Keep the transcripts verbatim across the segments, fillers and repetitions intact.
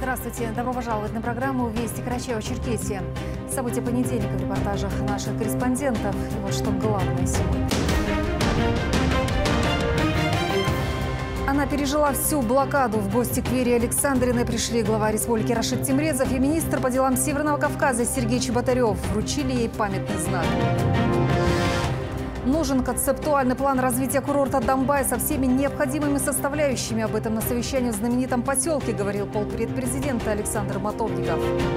Здравствуйте. Добро пожаловать на программу «Вести Карачаево-Черкесия». События понедельника в репортажах наших корреспондентов. И вот что главное сегодня. Она пережила всю блокаду. В гости к Вере Александриной пришли глава республики Рашид Тимрезов и министр по делам Северного Кавказа Сергей Чеботарев. Вручили ей памятный знак. Нужен концептуальный план развития курорта Домбай со всеми необходимыми составляющими. Об этом на совещании в знаменитом поселке говорил полпред президента Александр Матовников.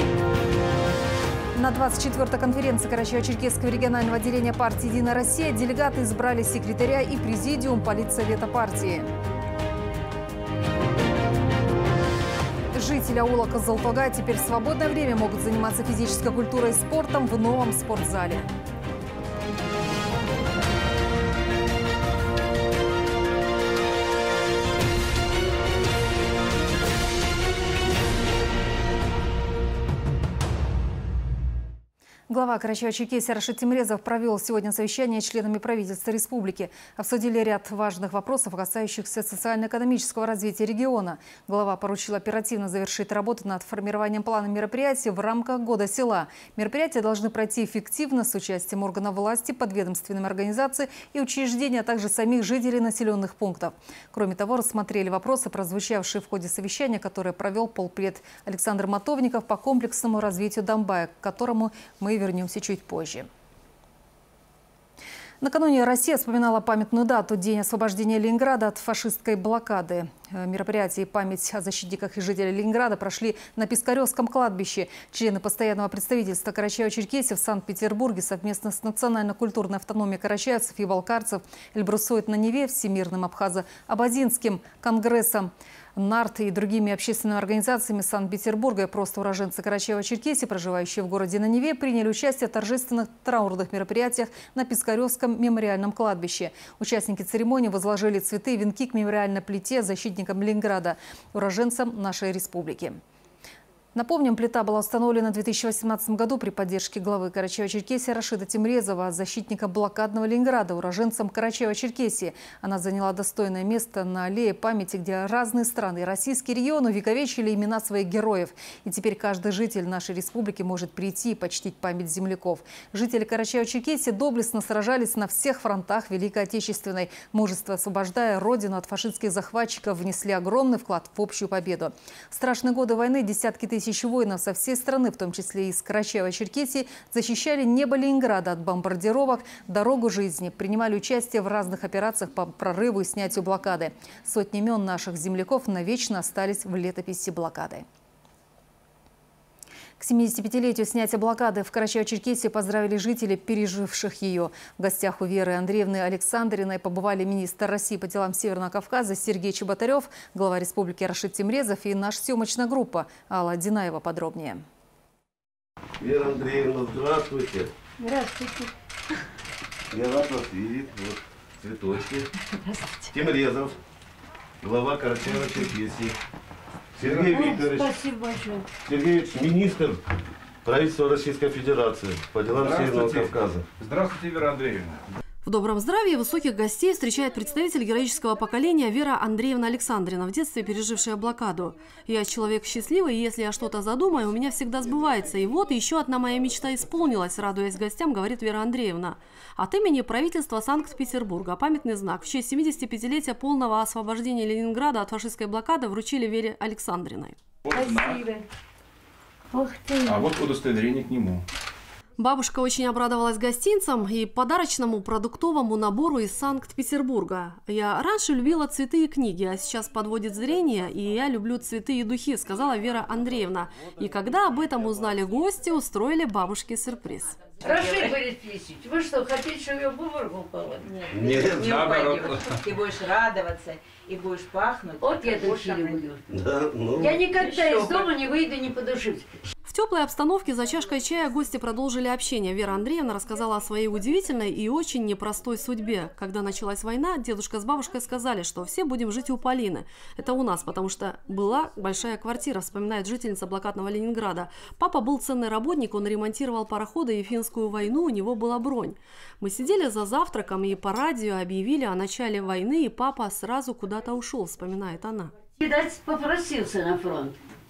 На двадцать четвёртой конференции Карачаево-Черкесского регионального отделения партии «Единая Россия» делегаты избрали секретаря и президиум политсовета партии. Жители аула Кызылтога теперь в свободное время могут заниматься физической культурой и спортом в новом спортзале. Глава Карачаево-Черкесии Рашид Тимрезов провел сегодня совещание с членами правительства республики. Обсудили ряд важных вопросов, касающихся социально-экономического развития региона. Глава поручил оперативно завершить работу над формированием плана мероприятий в рамках Года села. Мероприятия должны пройти эффективно с участием органов власти, подведомственных организаций и учреждений, а также самих жителей населенных пунктов. Кроме того, рассмотрели вопросы, прозвучавшие в ходе совещания, которое провел полпред Александр Матовников по комплексному развитию Домбая, к которому мы вернемся чуть позже. Накануне Россия вспоминала памятную дату – День освобождения Ленинграда от фашистской блокады. Мероприятия и память о защитниках и жителях Ленинграда прошли на Пискаревском кладбище. Члены постоянного представительства Карачаево-Черкесии в Санкт-Петербурге совместно с национально-культурной автономией карачаевцев и балкарцев Эльбрусует на Неве, Всемирным Абхазо-Абазинским конгрессом, НАРТ и другими общественными организациями Санкт-Петербурга и просто уроженцы Карачаево-Черкесии, проживающие в городе на Неве, приняли участие в торжественных траурных мероприятиях на Пискаревском мемориальном кладбище. Участники церемонии возложили цветы и венки к мемориальной плите защитникам Ленинграда, уроженцам нашей республики. Напомним, плита была установлена в две тысячи восемнадцатом году при поддержке главы Карачаево-Черкесии Рашида Тимрезова, защитника блокадного Ленинграда, уроженцам Карачаево-Черкесии. Она заняла достойное место на аллее памяти, где разные страны и российские регионы увековечили имена своих героев. И теперь каждый житель нашей республики может прийти и почтить память земляков. Жители Карачаево-Черкесии доблестно сражались на всех фронтах Великой Отечественной. Мужество, освобождая родину от фашистских захватчиков, внесли огромный вклад в общую победу. В страшные годы войны десятки тысяч Тысячи воинов со всей страны, в том числе и из Карачаево-Черкесии, защищали небо Ленинграда от бомбардировок, дорогу жизни, принимали участие в разных операциях по прорыву и снятию блокады. Сотни имен наших земляков навечно остались в летописи блокады. К семидесятипятилетию снятия блокады в Карачаево-Черкесии поздравили жители, переживших ее. В гостях у Веры Андреевны Александриной побывали министр России по делам Северного Кавказа Сергей Чеботарев, глава республики Рашид Тимрезов и наша съемочная группа. Алла Динаева подробнее. Вера Андреевна, здравствуйте. Здравствуйте. Я рад вас видеть. Вот цветочки. Тимрезов, глава Карачаево-Черкесии. Сергей Викторович, спасибо большое. Сергей Викторович, министр правительства Российской Федерации по делам Северного Кавказа. Здравствуйте, Вера Андреевна. В добром здравии высоких гостей встречает представитель героического поколения Вера Андреевна Александрина, в детстве пережившая блокаду. «Я человек счастливый, и если я что-то задумаю, у меня всегда сбывается. И вот еще одна моя мечта исполнилась», радуясь гостям, говорит Вера Андреевна. От имени правительства Санкт-Петербурга памятный знак в честь семидесятипятилетия полного освобождения Ленинграда от фашистской блокады вручили Вере Александриной. Спасибо. Ух ты. А вот удостоверение к нему. Бабушка очень обрадовалась гостинцам и подарочному продуктовому набору из Санкт-Петербурга. «Я раньше любила цветы и книги, а сейчас подводит зрение, и я люблю цветы и духи», сказала Вера Андреевна. И когда об этом узнали гости, устроили бабушке сюрприз. Рашид Борис Фелисович, вы что, хотите, чтобы я в обморок упала? Нет, Нет, не наоборот. упадешь. Ты будешь радоваться и будешь пахнуть. Вот я духи люблю. Да, ну, Я никогда Еще из дома не выйду, не подушусь. В теплой обстановке за чашкой чая гости продолжили общение. Вера Андреевна рассказала о своей удивительной и очень непростой судьбе. Когда началась война, дедушка с бабушкой сказали, что все будем жить у Полины. Это у нас, потому что была большая квартира, вспоминает жительница блокадного Ленинграда. Папа был ценный работник, он ремонтировал пароходы и финскую войну, у него была бронь. Мы сидели за завтраком и по радио объявили о начале войны, и папа сразу куда-то ушел, вспоминает она. Видать, попросился на фронт.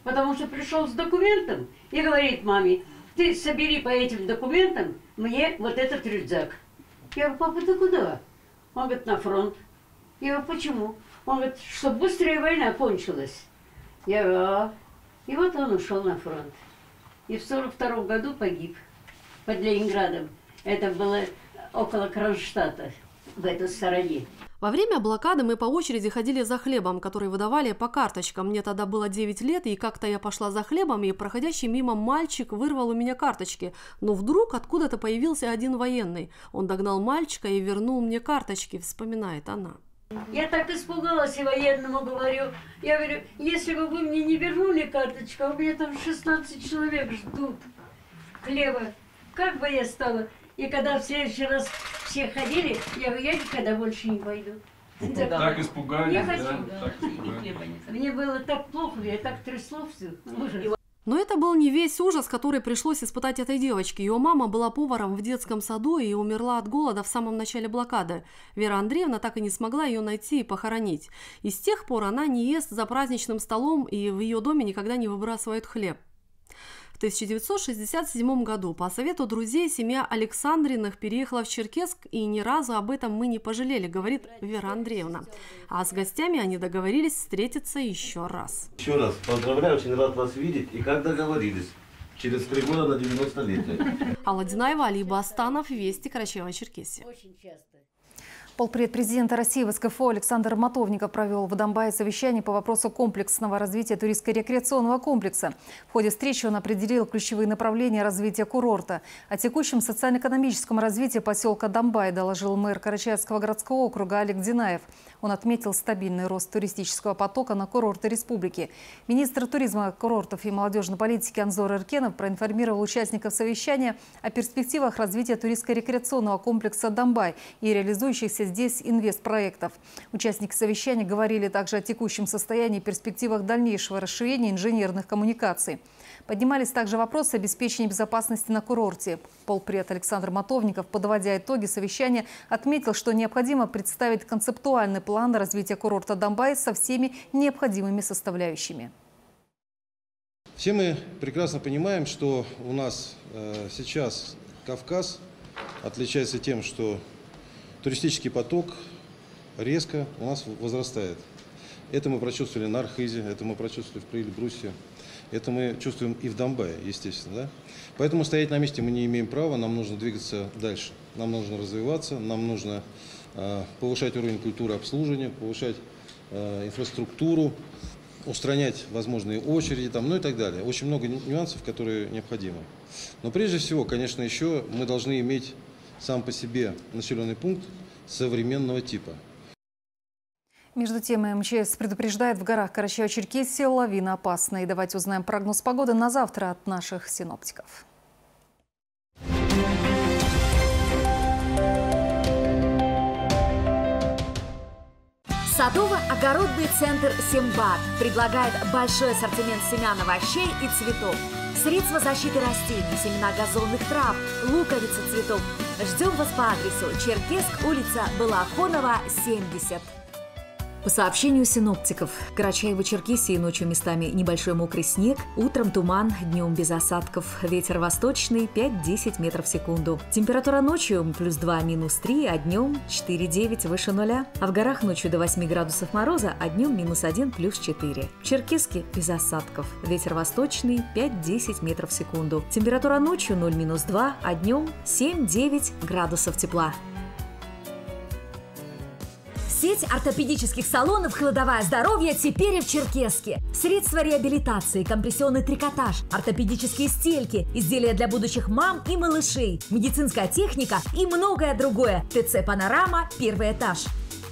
Потому что пришел с документом и говорит маме: ты собери по этим документам мне вот этот рюкзак. Я говорю: папа, ты куда? Он говорит: на фронт. Я говорю: почему? Он говорит: чтобы быстрее война кончилась. Я говорю: а. И вот он ушел на фронт. И в сорок втором году погиб под Ленинградом. Это было около Кронштадта, в этой стороне. Во время блокады мы по очереди ходили за хлебом, который выдавали по карточкам. Мне тогда было девять лет, и как-то я пошла за хлебом, и проходящий мимо мальчик вырвал у меня карточки. Но вдруг откуда-то появился один военный. Он догнал мальчика и вернул мне карточки, вспоминает она. Я так испугалась и военному говорю. Я говорю: если бы вы мне не вернули карточку, а у меня там шестнадцать человек ждут хлеба, как бы я стала? И когда в следующий раз все ходили, я говорю: я никогда больше не пойду. Так испугались, Не да? хочу. Так испугались. Мне было так плохо, я так трясло все. Ужас. Но это был не весь ужас, который пришлось испытать этой девочке. Ее мама была поваром в детском саду и умерла от голода в самом начале блокады. Вера Андреевна так и не смогла ее найти и похоронить. И с тех пор она не ест за праздничным столом, и в ее доме никогда не выбрасывают хлеб. В тысяча девятьсот шестьдесят седьмом году по совету друзей семья Александриных переехала в Черкесск, и ни разу об этом мы не пожалели, говорит Вера Андреевна. А с гостями они договорились встретиться еще раз. Еще раз поздравляю, очень рад вас видеть. И как договорились, через три года на девяностолетие. Алла Динаева, Али Бастанов, Вести, Карачаево-Черкесия. Очень часто. Полпред президента России в СКФО Александр Матовников провел в Домбае совещание по вопросу комплексного развития туристско-рекреационного комплекса. В ходе встречи он определил ключевые направления развития курорта. О текущем социально-экономическом развитии поселка Домбай доложил мэр Карачаевского городского округа Олег Динаев. Он отметил стабильный рост туристического потока на курорты республики. Министр туризма, курортов и молодежной политики Анзор Эркенов проинформировал участников совещания о перспективах развития туристско-рекреационного комплекса Домбай и реализующихся здесь инвестпроектов. Участники совещания говорили также о текущем состоянии и перспективах дальнейшего расширения инженерных коммуникаций. Поднимались также вопросы обеспечения безопасности на курорте. Полпред Александр Матовников, подводя итоги совещания, отметил, что необходимо представить концептуальный план развития курорта Домбай со всеми необходимыми составляющими. Все мы прекрасно понимаем, что у нас э, сейчас Кавказ отличается тем, что туристический поток резко у нас возрастает. Это мы прочувствовали на Архизе, это мы прочувствовали в Эльбрусе, это мы чувствуем и в Домбае, естественно. Да? Поэтому стоять на месте мы не имеем права, нам нужно двигаться дальше. Нам нужно развиваться, нам нужно э, повышать уровень культуры обслуживания, повышать э, инфраструктуру, устранять возможные очереди, там, ну и так далее. Очень много нюансов, которые необходимы. Но прежде всего, конечно, еще мы должны иметь сам по себе населенный пункт современного типа. Между тем, МЧС предупреждает, в горах Карачаево-Черкесии лавина опасна. И давайте узнаем прогноз погоды на завтра от наших синоптиков. Садово-огородный центр «Сембат» предлагает большой ассортимент семян овощей и цветов. Средства защиты растений, семена газонных трав, луковицы цветов. Ждем вас по адресу Черкесск, улица Балахонова, семьдесят. По сообщению синоптиков, в Карачаево-Черкесии ночью местами небольшой мокрый снег, утром туман, днем без осадков, ветер восточный пять-десять метров в секунду. Температура ночью плюс два, минус три, а днем четыре-девять выше нуля. А в горах ночью до восьми градусов мороза, а днем минус один, плюс четыре. В Черкесске без осадков, ветер восточный пять-десять метров в секунду. Температура ночью ноль, минус два, а днем семь-девять градусов тепла. Сеть ортопедических салонов «Кладовая здоровья» теперь и в Черкесске. Средства реабилитации, компрессионный трикотаж, ортопедические стельки, изделия для будущих мам и малышей, медицинская техника и многое другое. ТЦ «Панорама», первый этаж.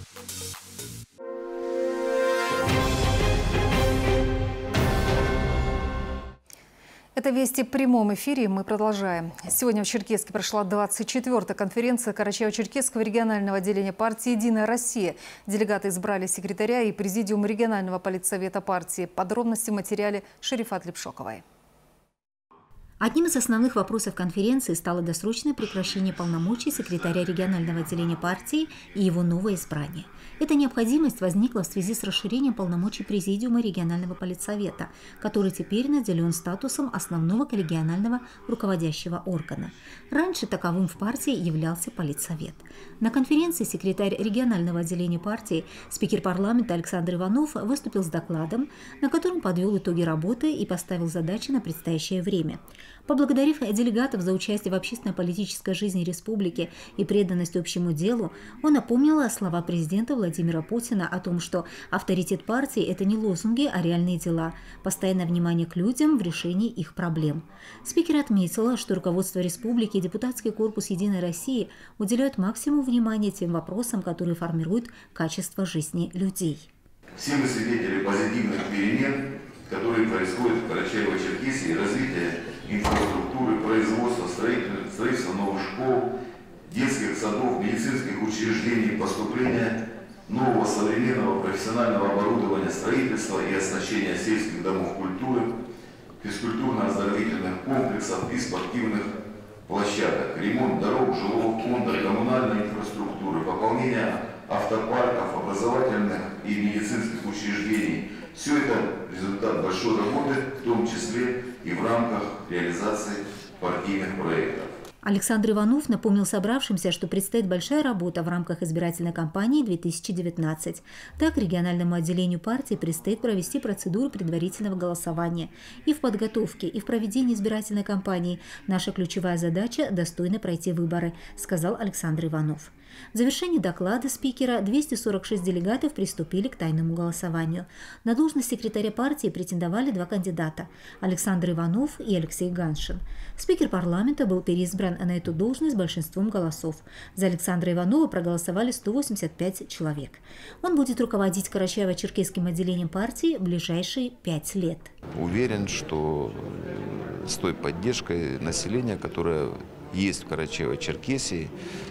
Это «Вести» в прямом эфире. Мы продолжаем. Сегодня в Черкесске прошла двадцать четвёртая конференция Карачаево-Черкесского регионального отделения партии «Единая Россия». Делегаты избрали секретаря и президиум регионального политсовета партии. Подробности в материале Шерифат Лепшоковой. Одним из основных вопросов конференции стало досрочное прекращение полномочий секретаря регионального отделения партии и его новое избрание. Эта необходимость возникла в связи с расширением полномочий Президиума регионального политсовета, который теперь наделен статусом основного коллегиального руководящего органа. Раньше таковым в партии являлся политсовет. На конференции секретарь регионального отделения партии, спикер парламента Александр Иванов выступил с докладом, на котором подвел итоги работы и поставил задачи на предстоящее время. Поблагодарив делегатов за участие в общественно-политической жизни республики и преданность общему делу, он напомнил слова президента Владимира Путина о том, что авторитет партии – это не лозунги, а реальные дела, постоянное внимание к людям в решении их проблем. Спикер отметила, что руководство республики и депутатский корпус «Единой России» уделяют максимум внимания тем вопросам, которые формируют качество жизни людей. Все мы свидетели позитивных перемен, которые происходят в Карачаево-Черкесии, развития инфраструктуры, производства, строительства новых школ, детских садов, медицинских учреждений, поступления нового современного профессионального оборудования, строительства и оснащения сельских домов культуры, физкультурно-оздоровительных комплексов и спортивных площадок, ремонт дорог, жилого фонда, коммунальной инфраструктуры, пополнение автопарков, образовательных и медицинских учреждений. Все это результат большой работы, в том числе и в рамках реализации партийных проектов. Александр Иванов напомнил собравшимся, что предстоит большая работа в рамках избирательной кампании две тысячи девятнадцать. Так, региональному отделению партии предстоит провести процедуру предварительного голосования. И в подготовке, и в проведении избирательной кампании наша ключевая задача – достойно пройти выборы, сказал Александр Иванов. В завершении доклада спикера двести сорок шесть делегатов приступили к тайному голосованию. На должность секретаря партии претендовали два кандидата – Александр Иванов и Алексей Ганшин. Спикер парламента был переизбран на эту должность большинством голосов. За Александра Иванова проголосовали сто восемьдесят пять человек. Он будет руководить Карачаево-Черкесским отделением партии в ближайшие пять лет. Уверен, что с той поддержкой населения, которая есть в Карачаево-Черкесии,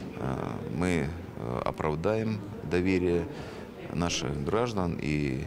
мы оправдаем доверие наших граждан и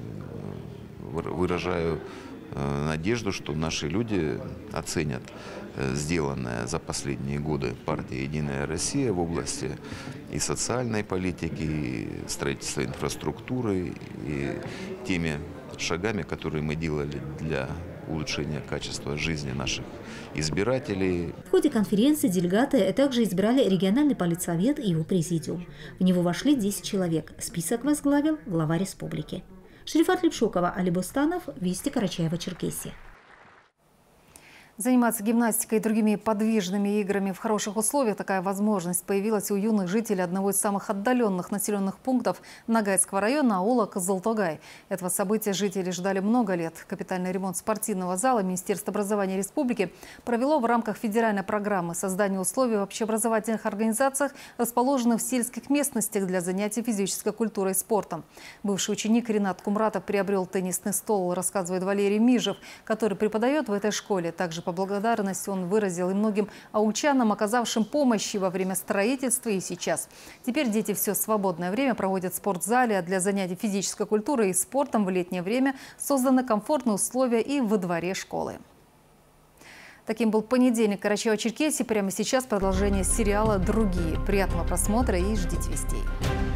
выражаю надежду, что наши люди оценят сделанное за последние годы партией «Единая Россия» в области и социальной политики, и строительства инфраструктуры, и теми шагами, которые мы делали для улучшения качества жизни наших избирателей. В ходе конференции делегаты также избрали региональный политсовет и его президиум. В него вошли десять человек. Список возглавил глава республики. Шерифат Лепшокова, Али Бустанов, Вести, Карачаево-Черкесия. Заниматься гимнастикой и другими подвижными играми в хороших условиях такая возможность появилась у юных жителей одного из самых отдаленных населенных пунктов Нагайского района аула Кызылтогай. Этого события жители ждали много лет. Капитальный ремонт спортивного зала Министерство образования республики провело в рамках федеральной программы создания условий в общеобразовательных организациях, расположенных в сельских местностях для занятий физической культурой и спортом. Бывший ученик Ринат Кумратов приобрел теннисный стол, рассказывает Валерий Мижев, который преподает в этой школе. Также по благодарности он выразил и многим аулчанам, оказавшим помощь во время строительства и сейчас. Теперь дети все свободное время проводят в спортзале, а для занятий физической культурой и спортом в летнее время созданы комфортные условия и во дворе школы. Таким был понедельник в Карачаево-Черкесии. Прямо сейчас продолжение сериала «Другие». Приятного просмотра и ждите вестей.